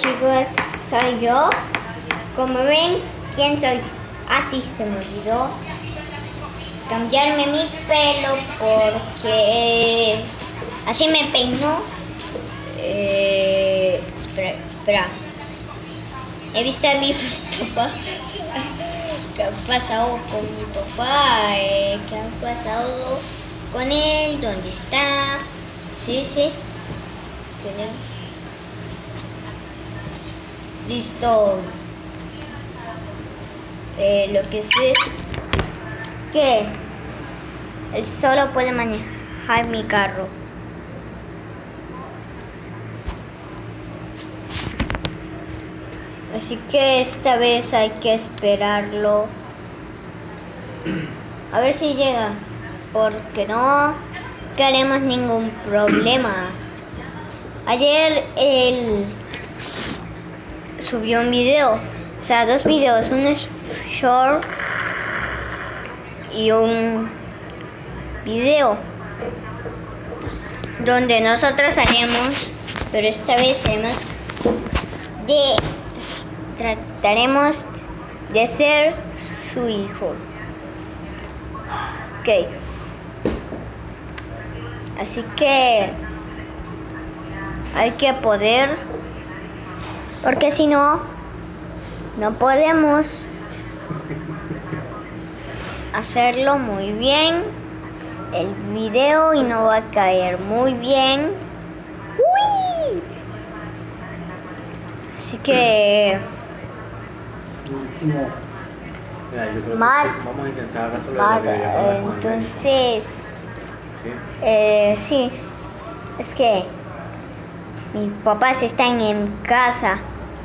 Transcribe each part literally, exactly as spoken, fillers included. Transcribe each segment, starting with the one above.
chicos, soy yo. Como ven, ¿quién soy? Así ah, se me olvidó cambiarme mi pelo porque así me peinó. Eh, espera, espera. He visto a mi papá. ¿Qué ha pasado con mi papá? Eh, ¿Qué ha pasado con él? ¿Dónde está? Sí, sí. Listo. Eh, lo que sé es que él solo puede manejar mi carro. Así que esta vez hay que esperarlo. A ver si llega. Porque no queremos ningún problema. Ayer él subió un video. O sea, dos videos. Uno es short y un video donde nosotros haremos, pero esta vez haremos de trataremos de ser su hijo. Ok, así que hay que poder, porque si no no podemos hacerlo muy bien el video y no va a caer muy bien. ¡Uy! Así que Matt, vamos a intentar Matt, eh, entonces ¿sí? Eh, sí, es que mis papás están en casa,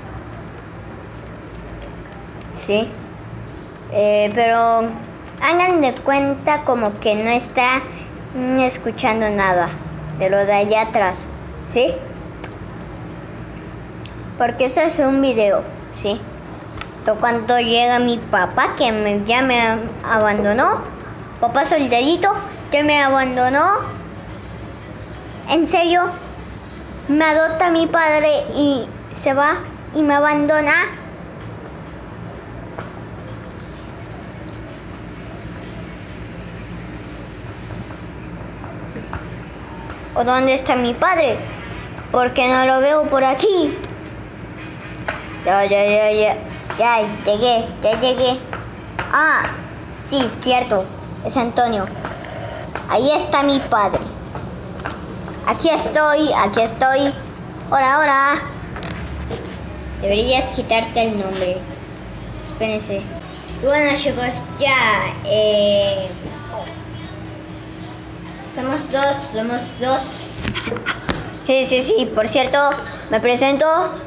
sí, eh, pero hagan de cuenta como que no está escuchando nada de lo de allá atrás, ¿sí? Porque eso es un video, ¿sí? Pero cuando llega mi papá, que me, ya me abandonó, papá soldadito, que me abandonó, en serio, me adopta mi padre y se va y me abandona. ¿O dónde está mi padre? Porque no lo veo por aquí. Ya, ya, ya, ya. Ya llegué, ya llegué. Ah, sí, cierto. Es Antonio. Ahí está mi padre. Aquí estoy, aquí estoy. Hola, hola. Deberías quitarte el nombre. Espérense. Y bueno, chicos, ya. Eh... Somos dos, somos dos. Sí, sí, sí. Por cierto, me presento.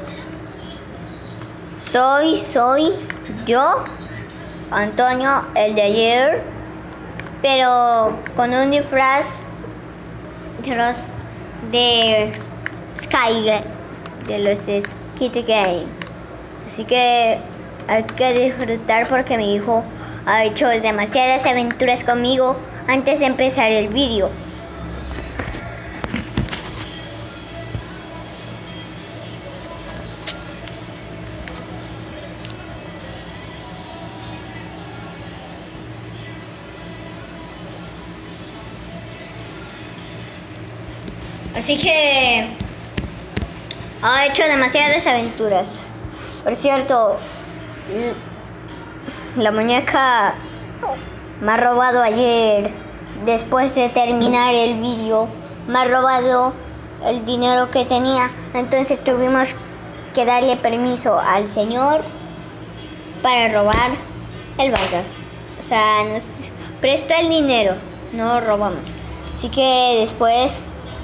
Soy, soy yo, Antonio, el de ayer, pero con un disfraz de los de Sky, de los de Skit Game. Así que hay que disfrutar porque mi hijo ha hecho demasiadas aventuras conmigo antes de empezar el vídeo. Así que ha hecho demasiadas aventuras. Por cierto, la muñeca me ha robado ayer, después de terminar el vídeo, me ha robado el dinero que tenía. Entonces tuvimos que darle permiso al señor para robar el banco. O sea, nos prestó el dinero, no robamos. Así que después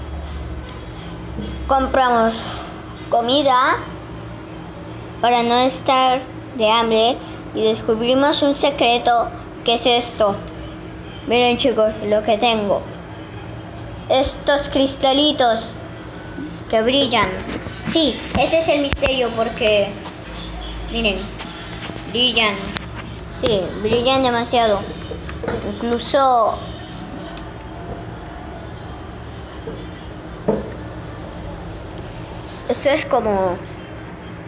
compramos comida para no estar de hambre y descubrimos un secreto, que es esto. Miren, chicos, lo que tengo. Estos cristalitos que brillan. Sí, ese es el misterio porque miren, brillan. Sí, brillan demasiado. Incluso esto es como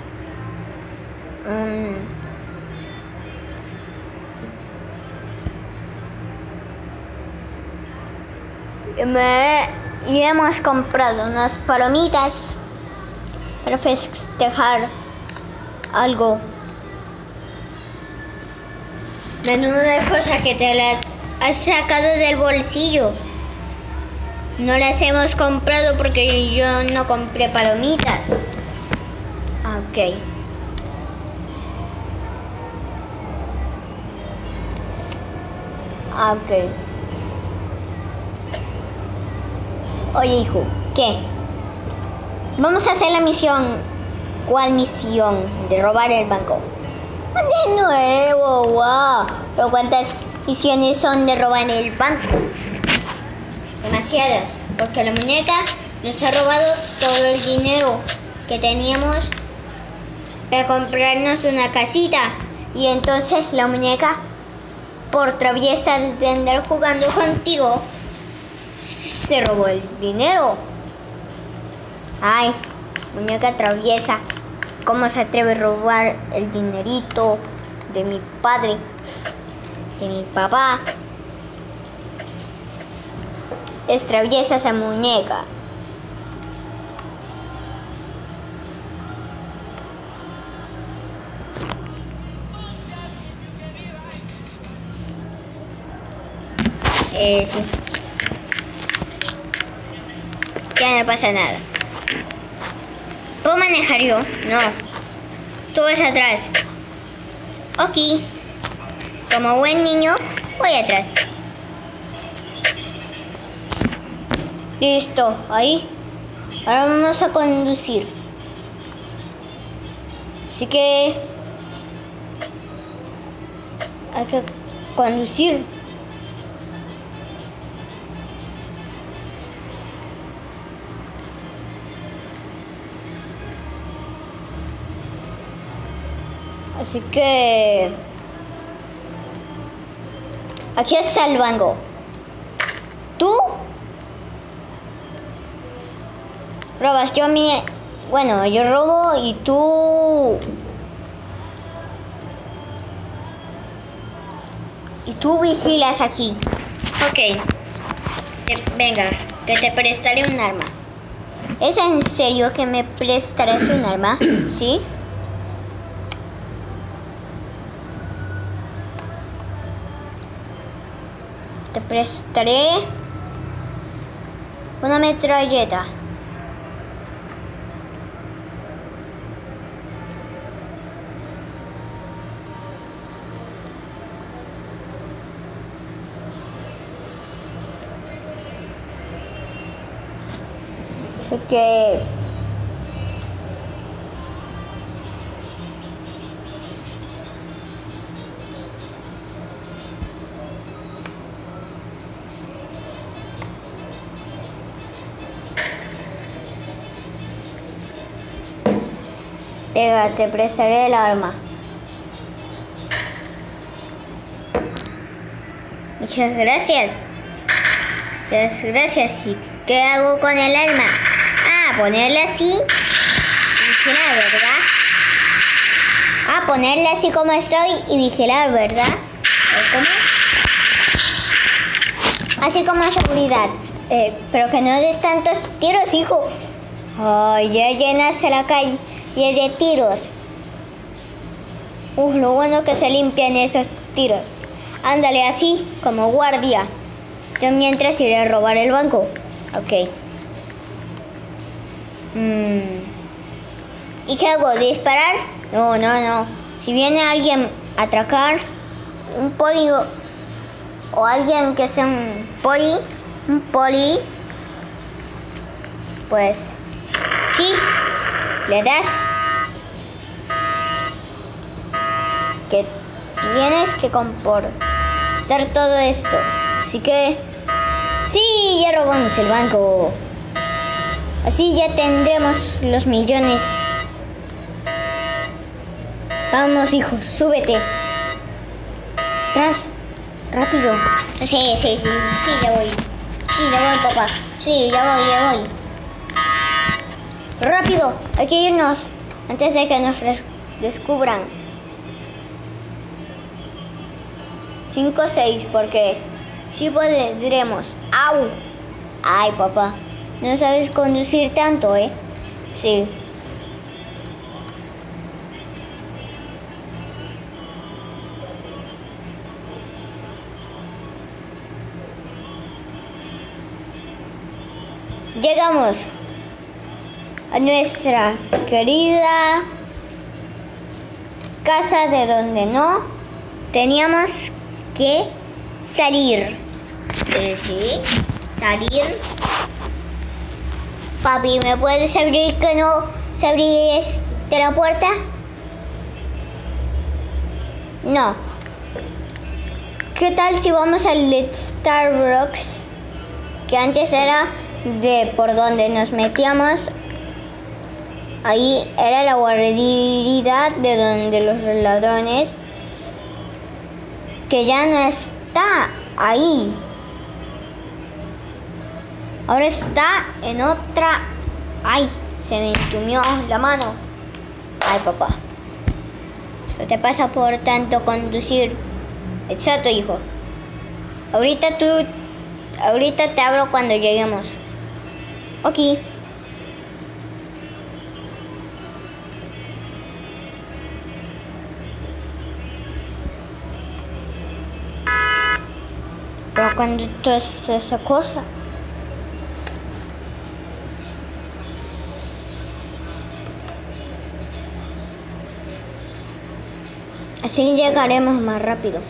Me, y hemos comprado unas palomitas para festejar algo. Menuda cosa que te las has sacado del bolsillo. No las hemos comprado porque yo no compré palomitas. Ok. Ok. Oye, hijo, ¿qué? Vamos a hacer la misión. ¿Cuál misión? De robar el banco. De nuevo, wow. ¿Pero cuántas misiones son de robar el banco? Demasiadas, porque la muñeca nos ha robado todo el dinero que teníamos para comprarnos una casita. Y entonces la muñeca, por traviesa de andar jugando contigo, se robó el dinero. Ay, muñeca traviesa, ¿cómo se atreve a robar el dinerito de mi padre, de mi papá? Es traviesa esa muñeca. Eh, sí. Ya no pasa nada. ¿Puedo manejar yo? No. Tú vas atrás. Ok. Como buen niño, voy atrás. Listo, ahí. Ahora vamos a conducir. Así que hay que conducir. Así que aquí está el banco. ¿Tú? Robas, yo mi... Bueno, yo robo y tú... Y tú vigilas aquí. Ok. Te, venga, que te prestaré un arma. ¿Es en serio que me prestarás un arma? ¿Sí? Te prestaré una metralleta. Así que venga, te prestaré el arma. Muchas gracias. Muchas gracias. ¿Y qué hago con el arma? Ah, ponerla así y vigilar, ¿verdad? Ah, ponerla así como estoy y vigilar, ¿verdad? ¿Cómo? Así como seguridad. Eh, pero que no des tantos tiros, hijo. Ay, ya llenaste la calle de tiros. Uf, lo bueno que se limpian esos tiros. Ándale así, como guardia. Yo mientras iré a robar el banco. Ok. Mm. ¿Y qué hago? ¿Disparar? No, no, no. Si viene alguien a atracar, un poli o, o alguien que sea un poli, un poli, pues sí, le das. Que tienes que comportar todo esto. Así que sí, ya robamos el banco. Así ya tendremos los millones. Vamos, hijo, súbete. Atrás, rápido. Sí, sí, sí, sí, ya voy. Sí, ya voy, papá. Sí, ya voy, ya voy. Rápido, hay que irnos antes de que nos descubran. cinco seis, porque sí podremos. ¡Au! Ay, papá, no sabes conducir tanto, ¿eh? Sí. Llegamos a nuestra querida casa de donde no teníamos que salir. Eh, sí, salir. Papi, ¿me puedes abrir que no se abrir de la puerta? No. ¿Qué tal si vamos al Starbucks? Que antes era de por donde nos metíamos. Ahí era la guardería de donde los ladrones. Que ya no está ahí. Ahora está en otra. Ay, se me entumió la mano. Ay, papá. ¿Qué te pasa por tanto conducir? Exacto, hijo. Ahorita tú. Ahorita te abro cuando lleguemos. Ok. Pero cuando tú haces esa cosa. Así llegaremos más rápido.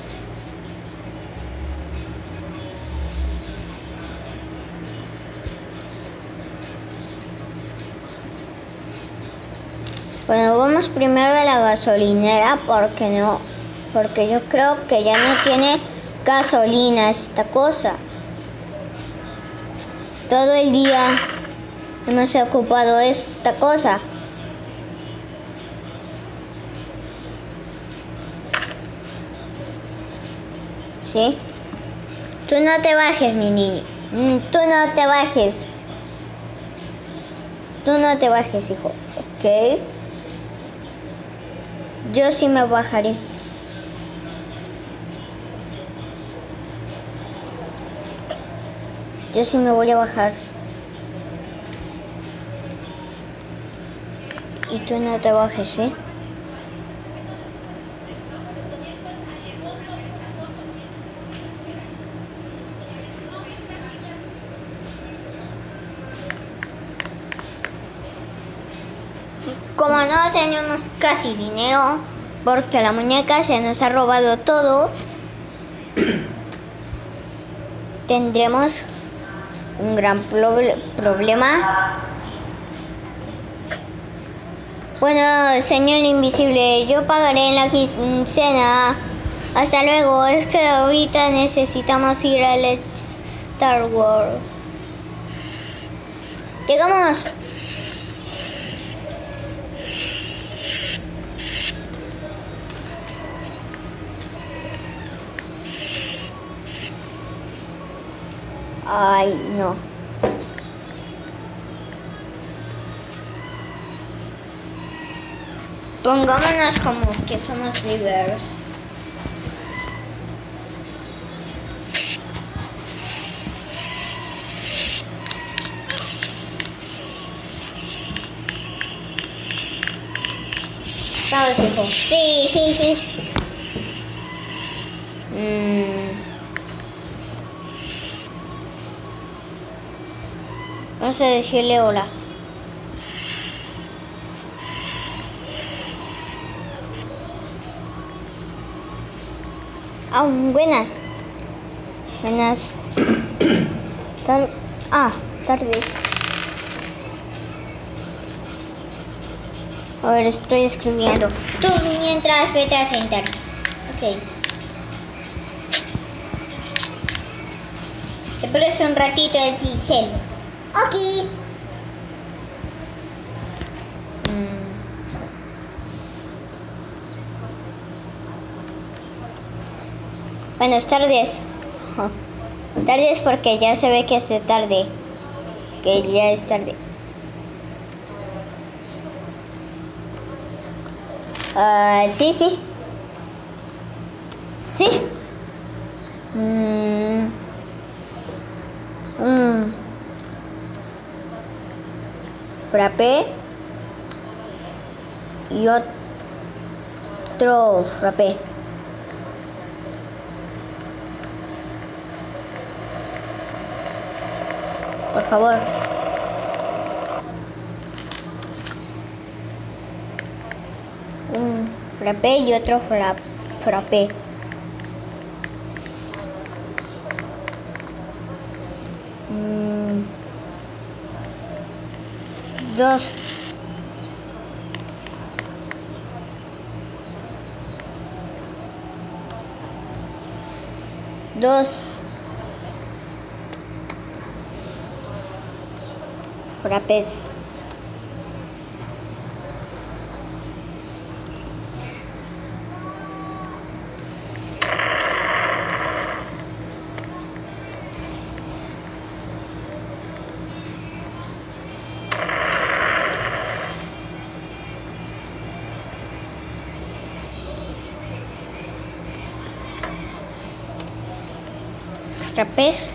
Bueno, vamos primero a la gasolinera porque no, porque yo creo que ya no tiene gasolina esta cosa. Todo el día hemos ocupado esta cosa. ¿Sí? Tú no te bajes, mi niño. Tú no te bajes. Tú no te bajes, hijo. ¿Ok? Yo sí me bajaré. Yo sí me voy a bajar. Y tú no te bajes, ¿eh? Como no tenemos casi dinero, porque la muñeca se nos ha robado todo, tendremos un gran problema. Bueno, señor invisible, yo pagaré en la quincena. Hasta luego, es que ahorita necesitamos ir al Star Wars. Llegamos. Ay, no. Pongámonos como que somos rivers. Vamos, hijo. Sí, sí, sí. Mm. Vamos a decirle hola. Ah, buenas. Buenas. Tar ah, tardes. A ver, estoy escribiendo. Tú mientras vete a sentar. Ok. Te presto un ratito el cel. Ok. Mm. Buenas tardes. Tardes porque ya se ve que es de tarde. Que ya es tarde. Uh, sí, sí. Sí. Mm. Mm. frappé y otro frappé. Por favor. Un frappé y otro fra frappé. Mm. Dos. Dos. Frappés. Frappés.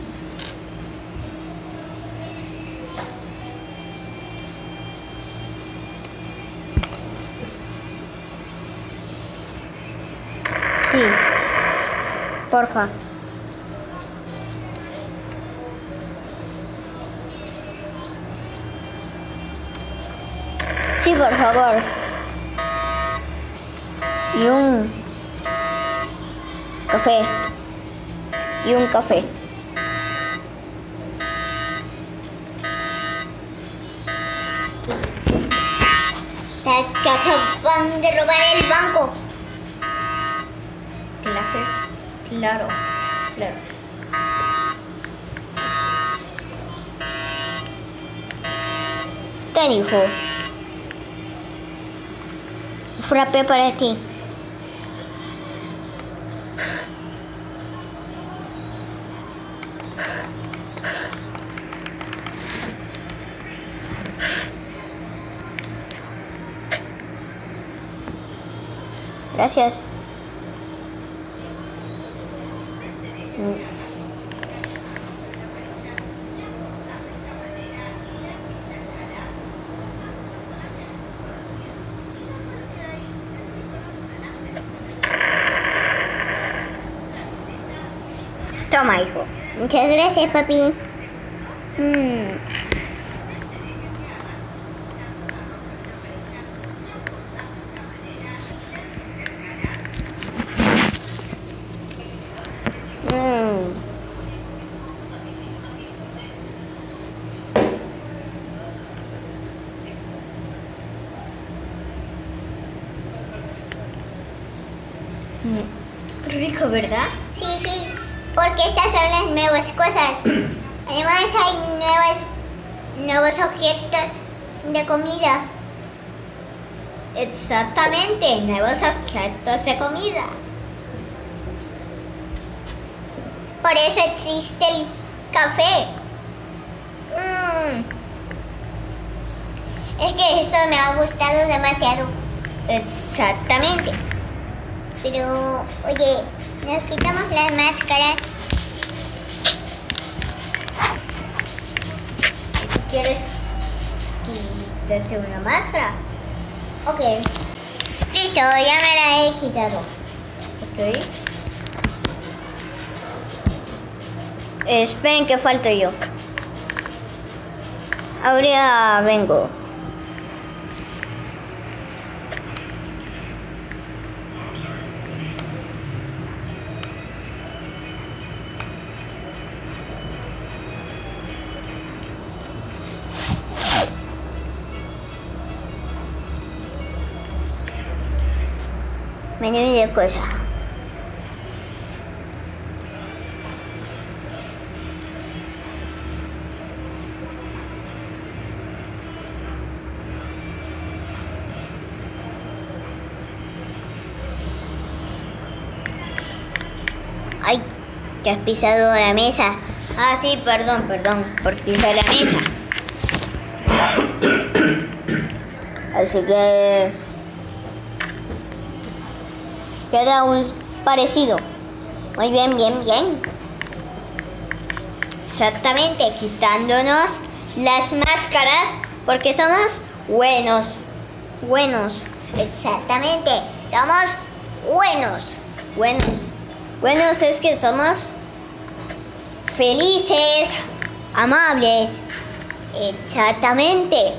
Sí, porfa. Sí, por favor. Y un café. Y un café. Te acaban de robar el banco. Claro, claro, claro. Ten, hijo. Frappé para ti. Gracias. Toma, hijo. Muchas gracias, papi. Mm. Mm. Rico, ¿verdad? Sí, sí, porque estas son las nuevas cosas. Además hay nuevas, nuevos objetos de comida. Exactamente, nuevos objetos de comida. Por eso existe el café. Mm. Es que esto me ha gustado demasiado. Exactamente. Pero, oye, nos quitamos las máscaras. ¿Quieres quitarte una máscara? Ok. Listo, ya me la he quitado. Ok. Esperen que falto yo. Ahora vengo. Menú de cosas. Ay, que has pisado la mesa. Ah, sí, perdón, perdón, por pisar la mesa. Así que queda un parecido. Muy bien, bien, bien. Exactamente, quitándonos las máscaras Porque somos buenos. Buenos. Exactamente. Somos buenos. Buenos. Buenos es que somos felices, amables. Exactamente.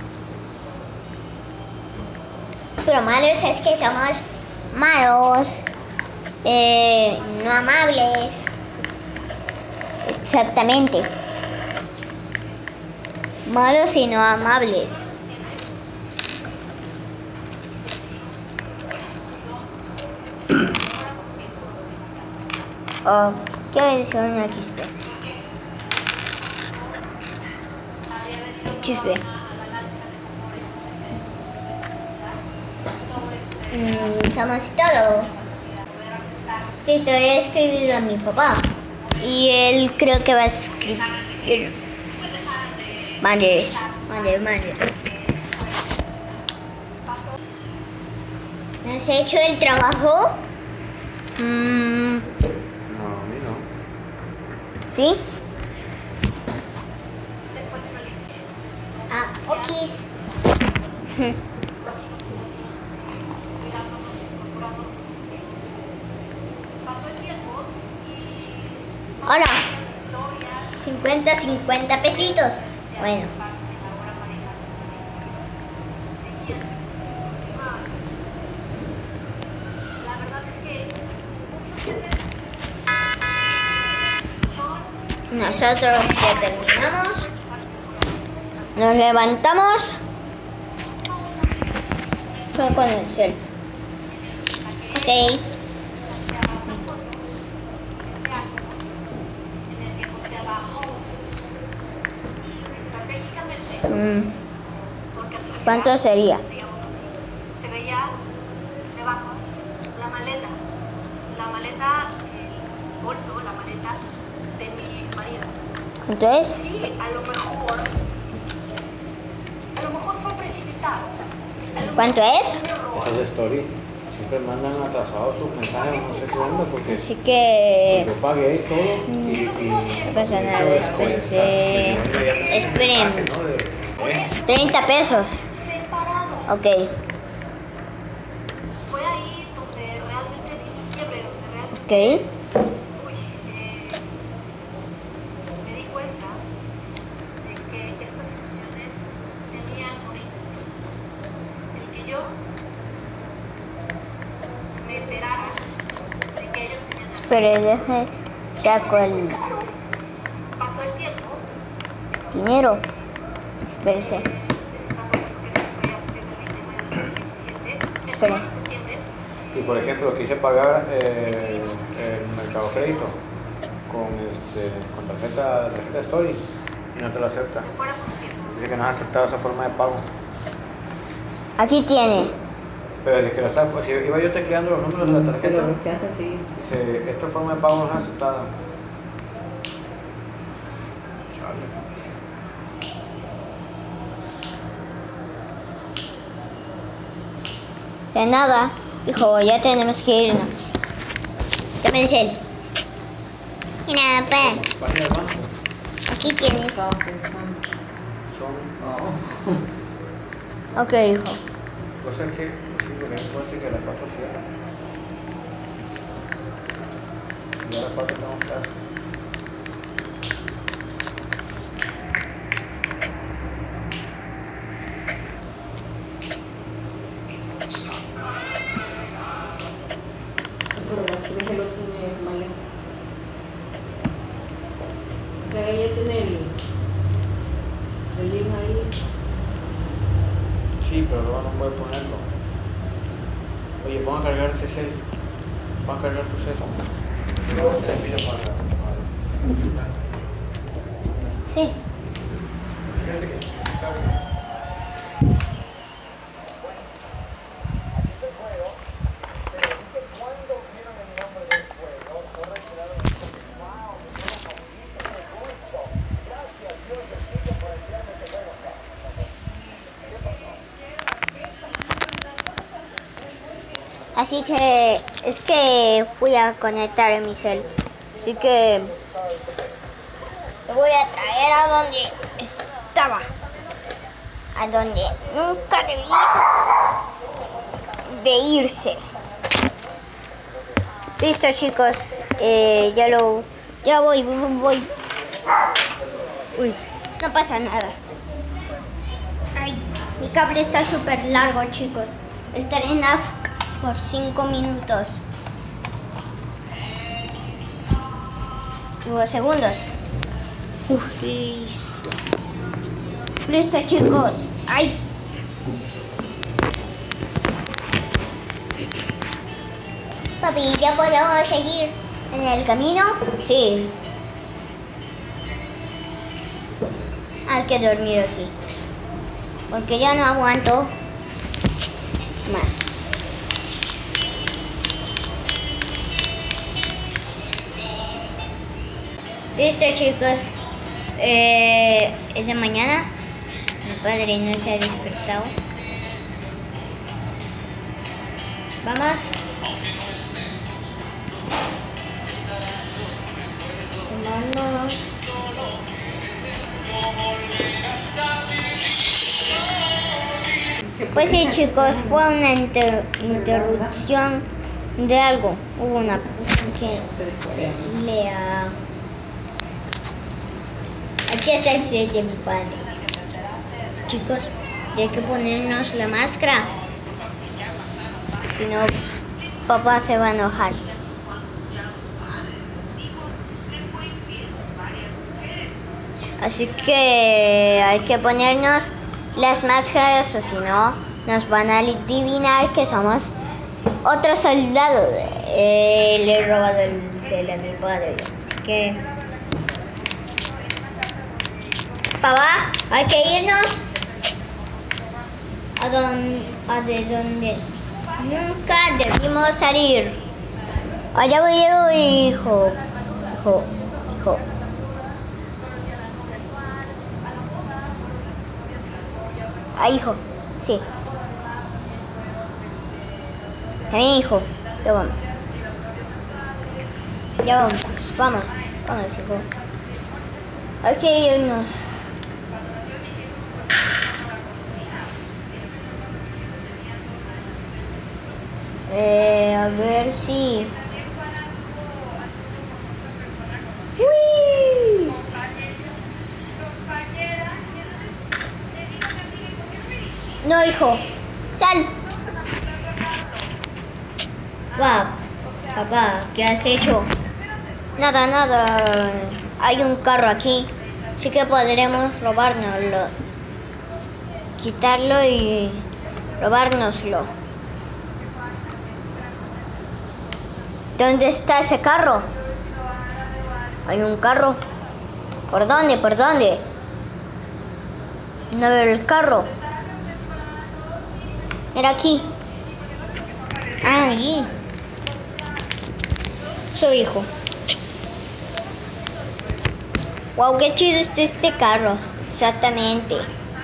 Pero malos es que somos malos, Eh, no amables. exactamente. Malos y no amables. Oh, ¿qué edición aquí está? Aquí está. Mm, somos todo. Listo, voy a escribirlo a mi papá. Y él creo que va a escribir. Mande, mande, mande. ¿No has hecho el trabajo? Mm, No, a mí no. ¿sí? Ah, okis. Hola. cincuenta, cincuenta pesitos. Bueno. Nosotros ya terminamos. Nos levantamos. Fue con el cel. Ok. Mm. ¿Cuánto sería? Se veía debajo la maleta, la maleta, el bolso, la maleta de mi ex marido. ¿Cuánto es? Sí, a lo mejor, a lo mejor fue precipitado. A lo ¿Cuánto mejor es? fue un error. Esa es story. Siempre mandan atrasados sus mensajes, no sé qué onda, porque Así que yo pagué todo y... y no pasa de nada, hecho, espérense. este, Esperen. mensaje, ¿no? De- ¿eh? treinta pesos. Separado. Ok. Fue ahí donde realmente di un quiebre, donde realmente, Ok. uy, eh, me di cuenta de que estas situaciones tenían una intención. El que yo me enterara de que ellos tenían... Espere, deje. Saco el Pasó el tiempo, dinero. Espérese. les está poniendo que se fue a partir del veinte de mayo de dos mil diecisiete, el Espera. primero de septiembre, Y por ejemplo, quise pagar eh, el Mercado Crédito con, este, con tarjeta, tarjeta Story y no te lo acepta. se fuera por tiempo. Dice que no has aceptado esa forma de pago. Aquí tiene. Pero desde que lo está, pues, si iba yo tecleando los números de la Que tarjeta, lo rechaza, sí. dice, esta forma de pago no es aceptada. Chale. De nada. Hijo, ya tenemos que irnos. Dame el cel. Y nada, pa. Página del banco. Aquí tienes. Estaba pensando. Son No. Ok, hijo. cosas que, sí, porque es fuerte que a las cuatro cierran. Y a las cuatro tengo clase. Pero la chica que lo tiene maleta. O sea, ella tiene el. El link ahí. Sí, pero luego no puede ponerlo. Oye, vamos a cargar ese cel. Vamos a cargar tu cel. Y luego te pido para... para- Sí. Fíjate que está bien. Así que es que fui a conectar mi cel. Así que lo voy a traer a donde estaba. a donde nunca debía de irse. Listo, chicos, eh, ya lo, ya voy, voy, voy. Uy, no pasa nada. Ay, mi cable está súper largo, chicos. Estaré en A F K por cinco minutos. Dos segundos. Uf, listo. Listo, chicos. Ay. Papi, ¿ya podemos seguir ¿En el camino? Sí. Hay que dormir aquí. Porque ya no aguanto más. Listo, chicos. Eh, es de mañana. Mi padre no se ha despertado. Vamos. Vámonos. Pues sí, chicos, fue una inter interrupción de algo. Hubo una que lea. Aquí está el set de mi padre. Chicos, ya hay que ponernos la máscara. Si no, papá se va a enojar. Así que hay que ponernos las máscaras o si no, nos van a adivinar que somos otro soldado. Eh, le he robado el cel a mi padre. Así que... Papá, hay que irnos a donde, a de donde nunca debimos salir. Allá voy yo, hijo. Hijo, hijo. Ah, hijo, sí. También, hijo. Ya vamos. Ya vamos, vamos. Vamos, hijo. Hay que irnos. Eh, a ver si... ¡Uy! No, hijo. Sal. Wow. Papá, ¿qué has hecho? Nada, nada. Hay un carro aquí. Así que podremos robárnoslo. Quitarlo y robárnoslo. ¿Dónde está ese carro? Hay un carro. ¿Por dónde? ¿Por dónde? No veo el carro. Era aquí. Ah, ahí. Su hijo. Wow, qué chido está este carro. Exactamente.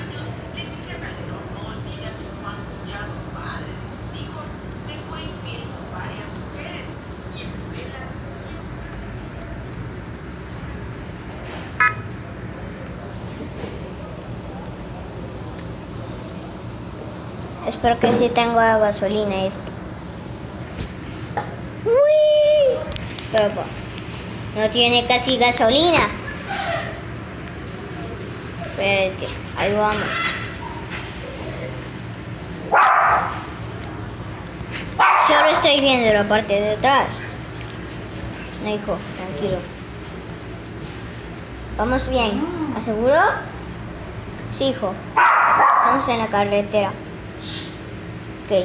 Espero que sí tenga gasolina esto. Uy, pero no tiene casi gasolina. Espérate, ahí vamos. Solo estoy viendo la parte de atrás. No, hijo, tranquilo. Vamos bien, ¿aseguro? Sí, hijo. Estamos en la carretera. Ok.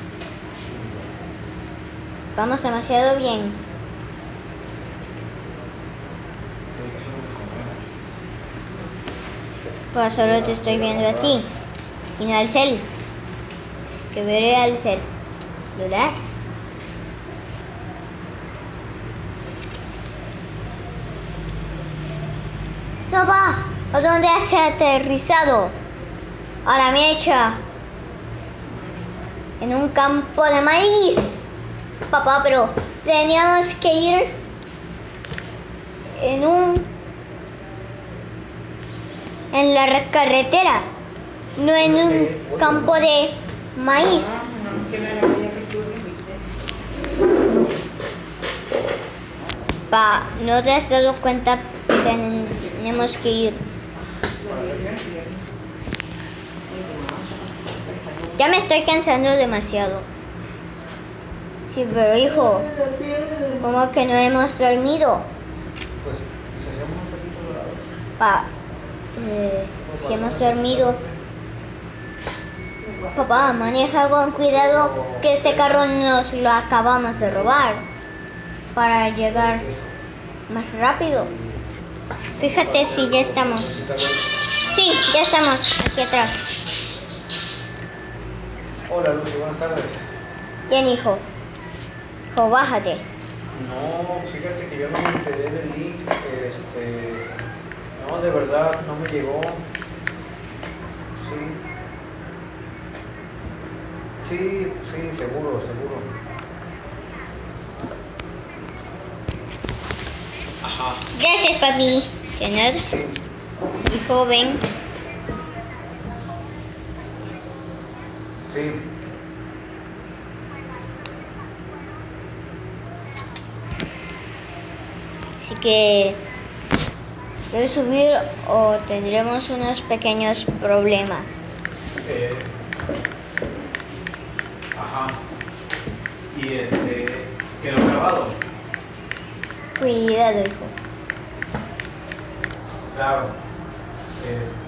Vamos demasiado bien. Pues solo te estoy viendo a ti y no al cel. Que veré al cel. ¿Verdad? No va. ¿A dónde has aterrizado? A la mecha. En un campo de maíz. Papá, pero teníamos que ir en un... en la carretera. no en un campo de maíz. Ah, no, que no era ella que tú dijiste. Pa, ¿no te has dado cuenta que tenemos que ir? Ya me estoy cansando demasiado. Sí, pero hijo, ¿cómo que no hemos dormido? Pues, ¿y si hacemos unos taquitos dorados? Pa, eh, si hemos dormido. Papá, maneja con cuidado que este carro nos lo acabamos de robar para llegar más rápido. Fíjate si ya estamos. Sí, ya estamos aquí atrás. Hola, Lucy, buenas tardes. Bien, hijo. Hijo, bájate. No, fíjate que yo no me enteré del link. Este. No, de verdad, no me llegó. Sí. Sí, sí, seguro, seguro. Ajá. Gracias, papi. De nada. Sí. Hijo, ven. Sí. Así que debes subir o tendremos unos pequeños problemas. Eh, ajá. Y este. Quedó grabado. Cuidado, hijo. Claro. Este.